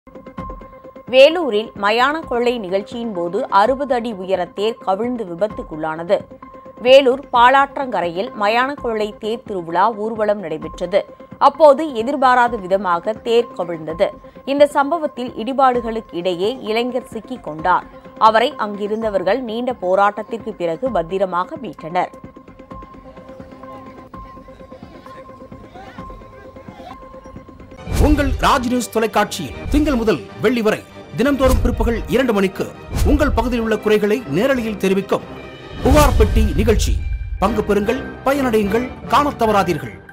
வேலூரில் மயான கொள்ளை நிகழ்ச்சியின் போது 60 அடி உயர தேர் கவிழ்ந்து விபத்துக்குள்ளானது. வேலூர் பாலாற்றங்கரையில் மயான கொள்ளை தேர் திருவிழா ஊர்வலம் நடைபெற்றது. அப்போது எதிர்பாராத விதமாக தேர் கவிழ்ந்தது. இந்த சம்பவத்தில் இடிபாடுகளுக்கு இடையே இளைஞர் சிக்கிக் கொண்டார். அவரை அங்கிருந்தவர்கள் நீண்ட போராட்டத்திற்கு பிறகு பத்திரமாக மீட்டனர். உங்கள் ராஜ் நியூஸ் தொலைக்காட்சியில் திங்கள் முதல் வெள்ளி வரை தினந்தோறும் பிற்பகல் 2 மணிக்கு உங்கள் பகுதியில் உள்ள குறைகளை நேரலையில் தெரிவிக்கும் புகார் பெட்டி நிகழ்ச்சி. பங்கு பெறுங்கள், பயனடையுங்கள், காணத் தவறாதீர்கள்.